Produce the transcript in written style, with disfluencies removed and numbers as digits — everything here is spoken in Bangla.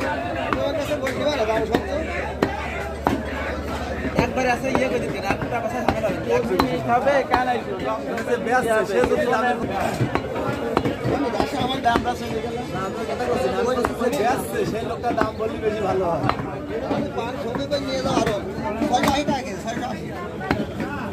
একবারে আছে ইয়ে করে দিতে না টাকা ঝামেলা হবে কেন সে যদি আমার দামটা চলে গেল সেই লোকটা দাম বললে বেশি ভালো হয় নিয়ে যাও আরো 680 টাকা 680